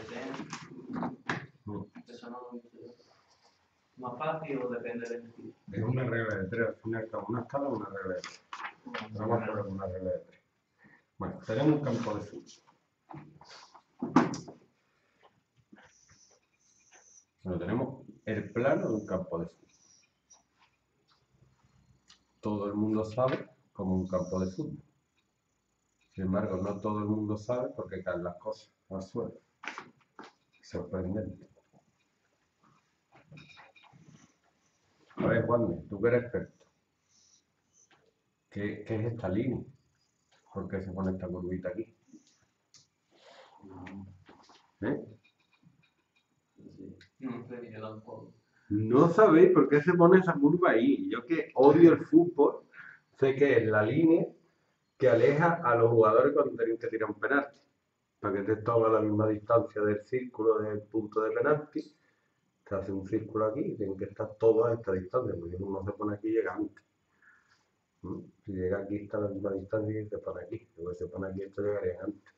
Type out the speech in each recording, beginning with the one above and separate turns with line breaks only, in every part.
Eso no lo entiendo. ¿Más fácil o depende del estilo?
Es una regla de 3, al fin y al cabo, una escala o una regla de 3. Vamos a poner una regla de 3. Bueno, tenemos un campo de fútbol. Bueno, tenemos el plano de un campo de fútbol. Todo el mundo sabe como un campo de fútbol. Sin embargo, no todo el mundo sabe por qué caen las cosas al suelo. Sorprendente. A ver, Juan, tú que eres experto. ¿Qué es esta línea? ¿Por qué se pone esta curvita aquí? ¿Eh?
No sé, yo tampoco.
No sabéis por qué se pone esa curva ahí. Yo que odio el fútbol, sé que es la línea que aleja a los jugadores cuando tienen que tirar un penalti. Para que estés todos a la misma distancia del círculo del punto de penalti. Se hace un círculo aquí y tienen que estar todos a esta distancia, porque uno se pone aquí y llega antes. Si llega aquí está a la misma distancia y se pone aquí. Luego se pone aquí, esto llegaría antes.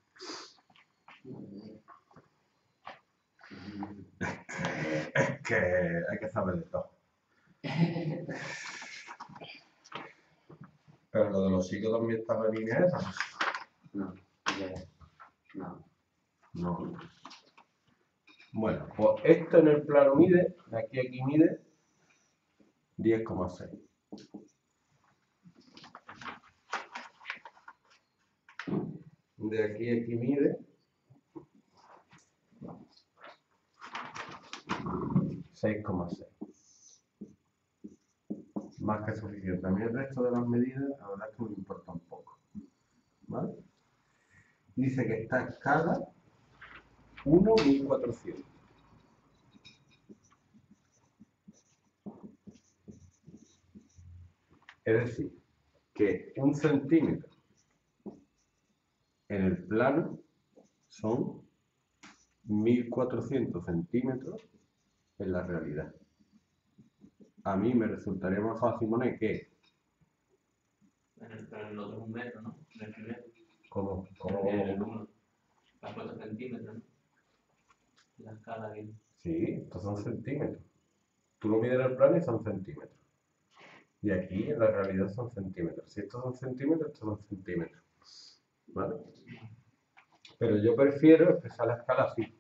Es que hay que saber de todo. Pero lo de los chicos también está en la línea esa.
No, no.
No. Bueno, pues esto en el plano mide, de aquí a aquí mide 10,6. De aquí a aquí mide 6,6. Más que suficiente. A mí el resto de las medidas, la verdad es que me importa un poco. ¿Vale? Dice que esta escala 1.1400. Es decir, que 1 centímetro en el plano son 1.400 centímetros en la realidad. A mí me resultaría más fácil poner que...
Pero el otro es 1 metro, ¿no? En el primero.
¿Cómo?
El 1. Las 4 centímetros, ¿no? La escala aquí.
Sí, estos son centímetros. Tú lo mides en el plano y son centímetros. Y aquí en la realidad son centímetros. Si estos son centímetros, estos son centímetros. ¿Vale? Pero yo prefiero expresar la escala así.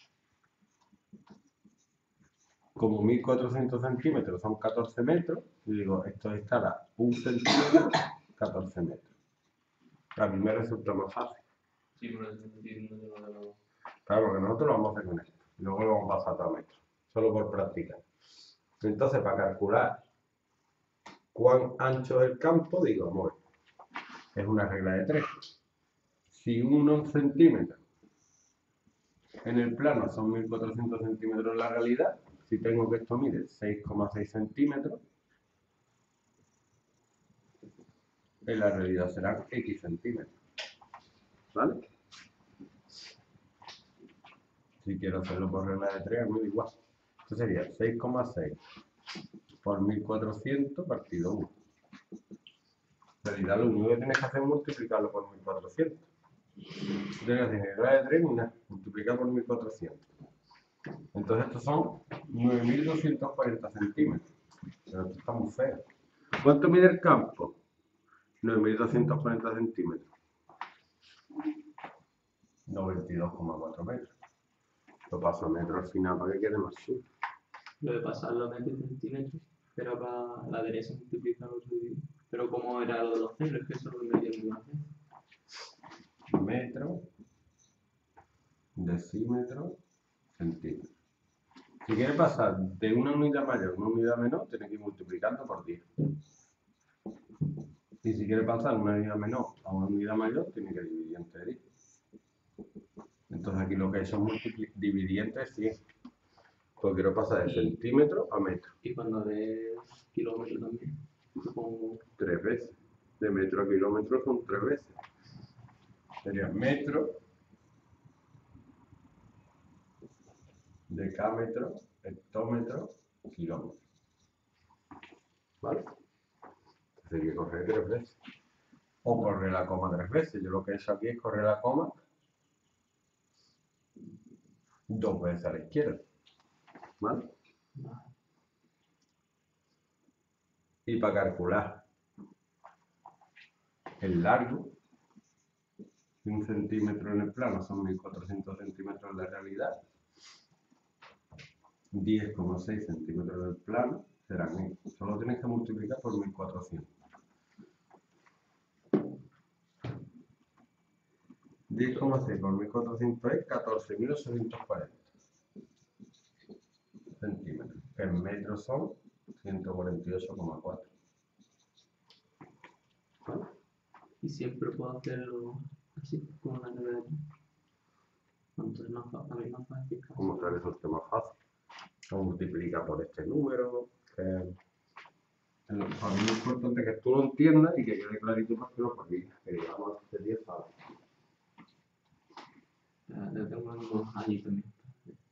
Como 1.400 centímetros son 14 metros, y digo, esto es escala 1 centímetro, 14 metros. A mí me resulta más fácil.
Sí, pero el centímetro de los...
Claro, porque nosotros lo vamos a hacer con esto. Y luego lo vamos a pasar a metros. Solo por práctica. Entonces, para calcular cuán ancho es el campo, digo, bueno, es una regla de 3. Si 1 centímetro en el plano son 1.400 centímetros en la realidad, si tengo que esto mide 6,6 centímetros, en la realidad serán X centímetros. ¿Vale? Si quiero hacerlo por regla de 3, me da igual. Esto sería 6,6 por 1.400 partido 1. En realidad lo único que tienes que hacer es multiplicarlo por 1.400. No tienes ni regla de 3 ni nada. Multiplicar por 1.400. Entonces estos son 9.240 centímetros. Pero esto está muy feo. ¿Cuánto mide el campo? 9.240 centímetros. 92,4 metros. Lo paso a metros al final para que quede más chulo.
Lo de pasarlo a 20 centímetros, pero para la derecha multiplicarlo otro día. Pero como era lo de los ceros, es que eso lo medían una vez.
Metro, decímetro, centímetro. Si quieres pasar de una unidad mayor a una unidad menor, tienes que ir multiplicando por 10. Y si quieres pasar de una unidad menor a una unidad mayor, tienes que dividir entre 10. Entonces aquí lo que he hecho es dividir entre 100. Pues quiero pasar de centímetro a metro.
Y cuando de kilómetro también, supongo.
3 veces. De metro a kilómetro son 3 veces. Sería metro, decámetro, hectómetro, kilómetro. ¿Vale? Sería correr 3 veces. O correr la coma 3 veces. Yo lo que he hecho aquí es correr la coma 2 veces a la izquierda. ¿Vale?
Vale.
Y para calcular el largo, 1 centímetro en el plano son 1400 centímetros en la realidad. 10,6 centímetros en el plano serán esto. Solo tienes que multiplicar por 1400. 10,6 por 1400 es 14.840 centímetros. En metros son 148,4.
¿Vale? Y siempre puedo hacerlo así, con una regla de tres. Entonces a mí más fácil.
Como que resulte más fácil. O multiplica por este número. Para mí es importante que tú lo entiendas y que quede clarito para que lo olvides. Que digamos, sería fácil.
Yo tengo algo allí también.